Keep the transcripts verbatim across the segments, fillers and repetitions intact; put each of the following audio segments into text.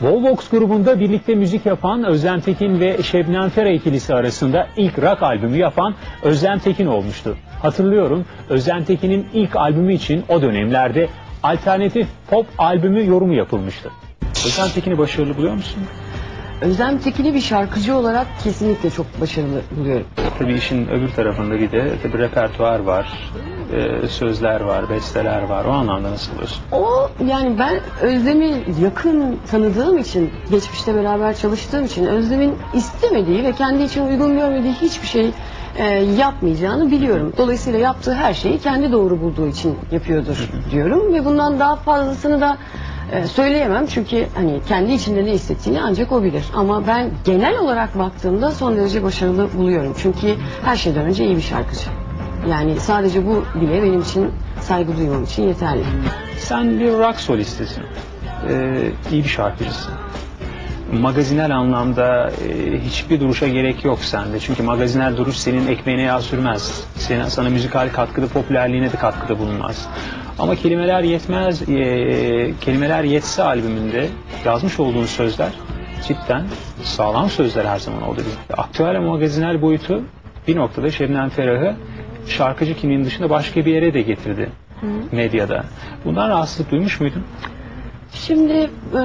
Volvox grubunda birlikte müzik yapan Özlem Tekin ve Şebnem Ferah ikilisi arasında ilk rock albümü yapan Özlem Tekin olmuştu. Hatırlıyorum, Özlem Tekin'in ilk albümü için o dönemlerde alternatif pop albümü yorumu yapılmıştı. Özlem Tekin'i başarılı buluyor musun? Özlem Tekin'i bir şarkıcı olarak kesinlikle çok başarılı buluyorum. Tabii işin öbür tarafında bir de tabii repertuar var, e, sözler var, besteler var. O anlamda nasıl buluyorsun? O yani ben Özlem'i yakın tanıdığım için, geçmişte beraber çalıştığım için Özlem'in istemediği ve kendi için uygun görmediği hiçbir şey e, yapmayacağını biliyorum. Dolayısıyla yaptığı her şeyi kendi doğru bulduğu için yapıyordur diyorum ve bundan daha fazlasını da Ee, söyleyemem çünkü hani kendi içinde ne hissettiğini ancak o bilir. Ama ben genel olarak baktığımda son derece başarılı buluyorum. Çünkü her şeyden önce iyi bir şarkıcı. Yani sadece bu bile benim için saygı duymam için yeterli. Sen bir rock solistisin. Ee, iyi bir şarkıcısın. Magazinel anlamda e, hiçbir duruşa gerek yok sende. Çünkü magazinel duruş senin ekmeğine yağ sürmez. Senin, sana müzikal katkıda, popülerliğine de katkıda bulunmaz. Ama kelimeler yetmez, e, kelimeler yetse albümünde yazmış olduğun sözler cidden sağlam sözler her zaman oldu. Aktüel ama magazinel boyutu bir noktada Şebnem Ferah'ı şarkıcı kimliğinin dışında başka bir yere de getirdi. Hı. Medyada. Bundan rahatsızlık duymuş muydun? Şimdi e,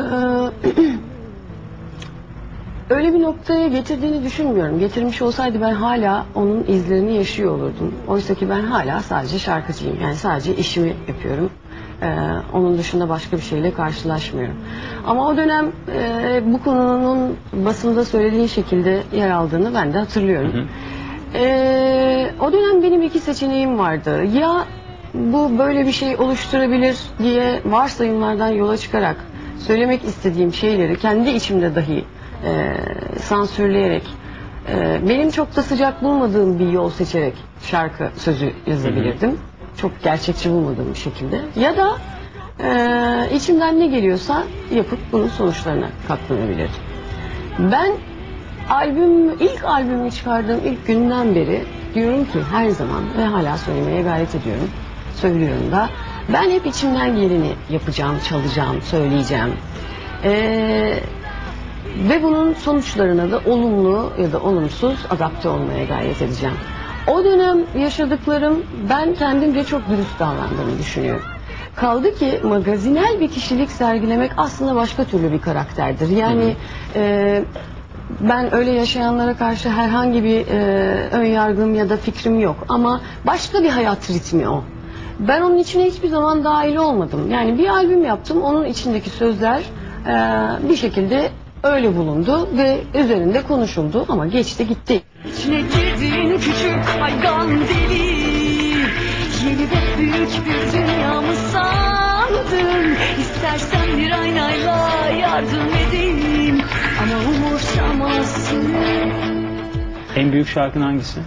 öyle bir noktaya getirdiğini düşünmüyorum. Getirmiş olsaydı ben hala onun izlerini yaşıyor olurdum. Oysa ki ben hala sadece şarkıcıyım. Yani sadece işimi yapıyorum. Ee, onun dışında başka bir şeyle karşılaşmıyorum. Ama o dönem e, bu konunun basında söylediğin şekilde yer aldığını ben de hatırlıyorum. Hı hı. Ee, o dönem benim iki seçeneğim vardı. Ya bu böyle bir şey oluşturabilir diye varsayımlardan yola çıkarak söylemek istediğim şeyleri kendi içimde dahi E, sansürleyerek e, benim çok da sıcak bulmadığım bir yol seçerek şarkı sözü yazabilirdim. Hı hı. Çok gerçekçi bulmadığım bir şekilde. Ya da e, içimden ne geliyorsa yapıp bunun sonuçlarına katlanabilirdim. Ben albüm, ilk albümü çıkardığım ilk günden beri diyorum ki her zaman ve hala söylemeye gayret ediyorum. Söylüyorum da. Ben hep içimden geleni yapacağım, çalacağım, söyleyeceğim. Eee Ve bunun sonuçlarına da olumlu ya da olumsuz adapte olmaya gayret edeceğim. O dönem yaşadıklarım ben kendimce çok dürüst davrandığımı düşünüyorum. Kaldı ki magazinel bir kişilik sergilemek aslında başka türlü bir karakterdir. Yani e, ben öyle yaşayanlara karşı herhangi bir e, ön yargım ya da fikrim yok. Ama başka bir hayat ritmi o. Ben onun içine hiçbir zaman dahil olmadım. Yani bir albüm yaptım, onun içindeki sözler e, bir şekilde öyle bulundu ve üzerinde konuşuldu ama geçti gitti. İçine girdin küçük hayvan deli, yeni ve büyük bir dünya mı sandın? İstersen bir aynayla yardım edeyim ama umursamazsın. En büyük şarkın hangisi?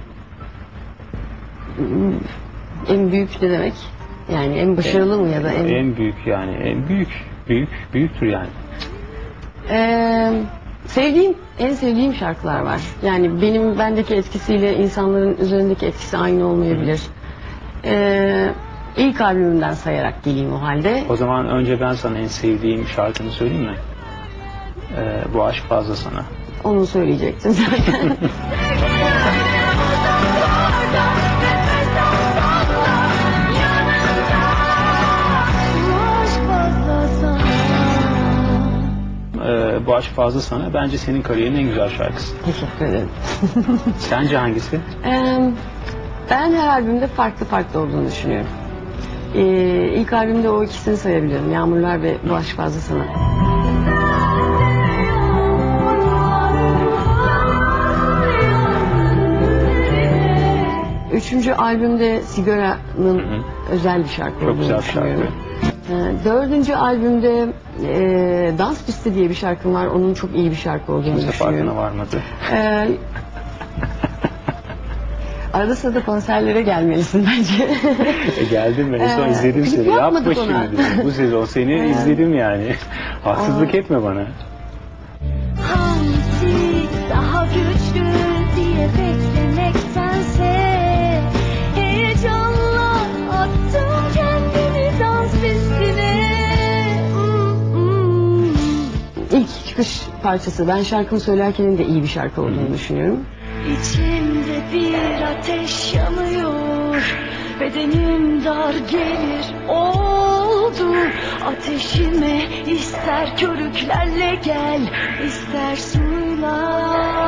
En büyük ne demek? Yani en başarılı en, mı ya da en... En büyük yani, en büyük, büyük, büyüktür yani. Ee, sevdiğim, en sevdiğim şarkılar var. Yani benim bendeki etkisiyle insanların üzerindeki etkisi aynı olmayabilir. Ee, ilk albümümden sayarak geleyim o halde. O zaman önce ben sana en sevdiğim şarkını söyleyeyim mi? Ee, Bu Aşk Fazla Sana. Onu söyleyecektim zaten. Ee, Bu Aşk Fazla Sana bence senin kariyerinin en güzel şarkısı. Teşekkür ederim. Sence hangisi? Ee, ben her albümde farklı farklı olduğunu düşünüyorum. Ee, ilk albümde o ikisini sayabilirim. Yağmurlar ve Bu Aşk Fazla Sana. Üçüncü albümde Sigara'nın özel bir şarkı Çok olduğunu güzel düşünüyorum. şarkı. Dördüncü albümde e, Dans Pisti diye bir şarkım var. Onun çok iyi bir şarkı olduğunu Kimse düşünüyorum. farkına varmadı. Ee, arada sırada konserlere gelmelisin bence. e, geldim ben. En son Ee, izledim seni. Yapma ona. şimdi. Bu sezon seni Ee, izledim yani. Haksızlık etme bana. Hangisi daha güçlü diye beklemektense heyecanla attım kendimi dans pistine. çıkış parçası. Ben şarkımı söylerken de iyi bir şarkı olduğunu düşünüyorum. İçimde bir ateş yanıyor, bedenim dar gelir oldu. Ateşime ister körüklerle gel, ister suyla.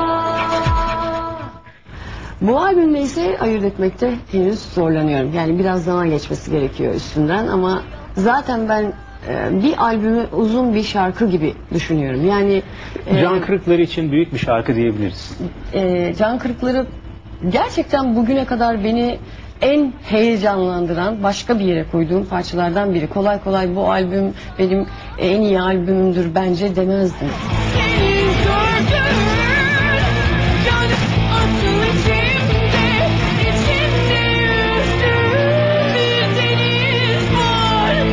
Bu albümle ise ayırt etmekte henüz zorlanıyorum. Yani biraz zaman geçmesi gerekiyor üstünden ama zaten ben e, bir albümü uzun bir şarkı gibi düşünüyorum. Yani e, Can kırıkları için büyük bir şarkı diyebiliriz. e, Can Kırıkları gerçekten bugüne kadar beni en heyecanlandıran, başka bir yere koyduğum parçalardan biri. Kolay kolay bu albüm benim en iyi albümümdür bence demezdim. Senin gördüğün can asıl içimde, içimde yüzdüğün bir deniz var.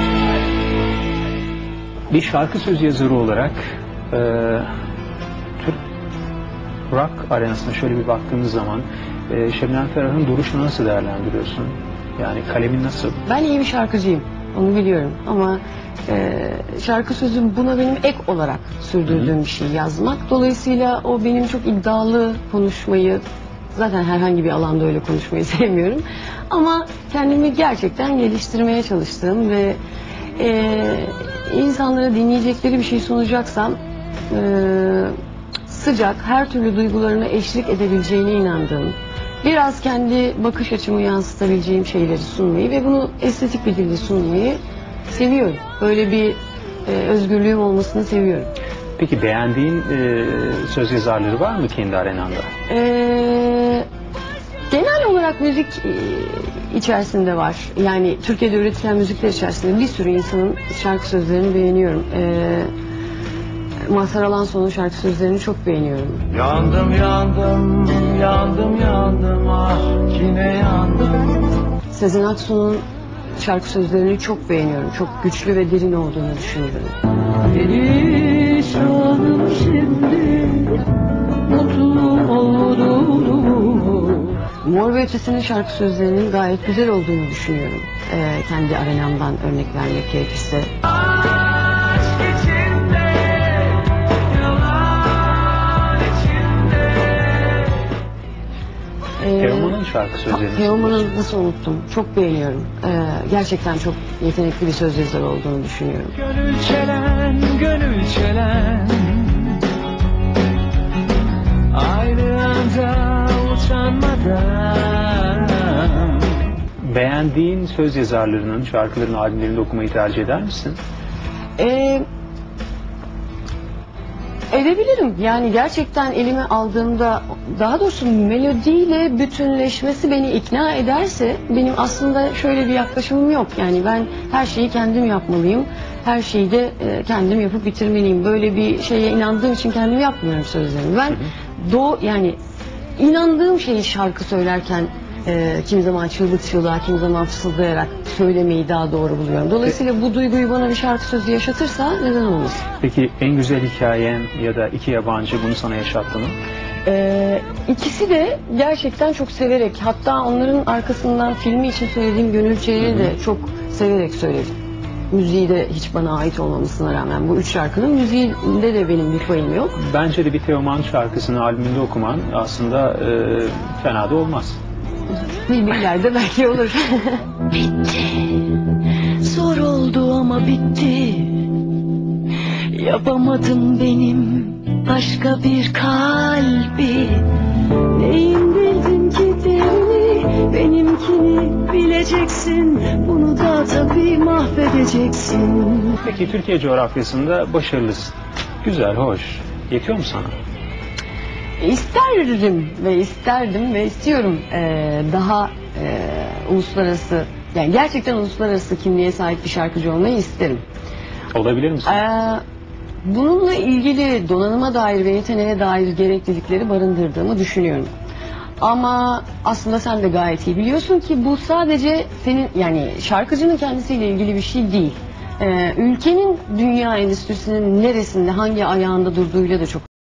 Bir şarkı söz yazarı olarak e, Türk rock arenasına şöyle bir baktığımız zaman e, Şebnem Ferah'ın duruşunu nasıl değerlendiriyorsun? Yani kalemin nasıl? Ben iyi bir şarkıcıyım, onu biliyorum ama e, şarkı sözüm buna benim ek olarak sürdürdüğüm bir şey yazmak. Dolayısıyla o benim çok iddialı konuşmayı, zaten herhangi bir alanda öyle konuşmayı sevmiyorum. Ama kendimi gerçekten geliştirmeye çalıştığım ve e, insanlara dinleyecekleri bir şey sunacaksam e, sıcak, her türlü duygularına eşlik edebileceğine inandığım, biraz kendi bakış açımı yansıtabileceğim şeyleri sunmayı ve bunu estetik bir dilde sunmayı seviyorum. Böyle bir e, özgürlüğüm olmasını seviyorum. Peki beğendiğin e, söz yazarları var mı kendi arenanda? E, genel olarak müzik e, içerisinde var. Yani Türkiye'de üretilen müzikler içerisinde bir sürü insanın şarkı sözlerini beğeniyorum. E, Mazhar Alanso'nun şarkı sözlerini çok beğeniyorum. Yandım yandım yandım yandım ah yine yandım. Sezen Aksu'nun şarkı sözlerini çok beğeniyorum. Çok güçlü ve derin olduğunu düşünüyorum. Perişanım şimdi, mutlu oldum. Mor ve Ötesi'nin şarkı sözlerinin gayet güzel olduğunu düşünüyorum. Ee, kendi arenamdan örnek vermek gerekirse. Aşk içinde, yalan içinde. Ee, Teoman'ın şarkı sözlerini Teoman'ı seviyorsun. nasıl unuttum? Çok beğeniyorum. Ee, gerçekten çok yetenekli bir söz yazarı olduğunu düşünüyorum. Gönül çelen, gönül çelen. Aynı anda utanmadan. Beğendiğin söz yazarlarının şarkılarını, albümlerini okumayı tercih eder misin? Ee, edebilirim. Yani gerçekten elime aldığımda, daha doğrusu melodiyle bütünleşmesi beni ikna ederse, benim aslında şöyle bir yaklaşımım yok. Yani ben her şeyi kendim yapmalıyım. Her şeyi de e, kendim yapıp bitirmeliyim. Böyle bir şeye inandığım için kendim yapmıyorum sözlerimi. Ben doğu yani inandığım şeyi şarkı söylerken e, kim zaman çığlık çığlığa, kim zaman fısıldayarak söylemeyi daha doğru buluyorum. Dolayısıyla bu duyguyu bana bir şarkı sözü yaşatırsa neden olmasın? Peki en güzel hikayen ya da iki yabancı bunu sana yaşattı mı? Ee, ikisi de gerçekten çok severek, hatta onların arkasından filmi için söylediğim Gönül Çelebi de çok severek söyledim. Müziği de hiç bana ait olmamasına rağmen bu üç şarkının müziğinde de benim bir payım yok. Bence de bir Teoman şarkısını albümünde okuman aslında e, fena da olmaz. Bilmiyorum, belki olur. Bitti, zor oldu ama bitti. Yapamadım benim başka bir kalbi. Neyin bildin ki değerini, benimkini bileceksin. Bunu da tabii mahvedeceksin. Peki Türkiye coğrafyasında başarılısın. Güzel, hoş. Yetiyor mu sana? İsterdim ve isterdim ve istiyorum ee, daha ee, uluslararası, yani gerçekten uluslararası kimliğe sahip bir şarkıcı olmayı isterim. Olabilir misin? Ee, bununla ilgili donanıma dair ve yeteneğe dair gereklilikleri barındırdığımı düşünüyorum. Ama aslında sen de gayet iyi biliyorsun ki bu sadece senin, yani şarkıcının kendisiyle ilgili bir şey değil. Ee, ülkenin dünya endüstrisinin neresinde, hangi ayağında durduğuyla da çok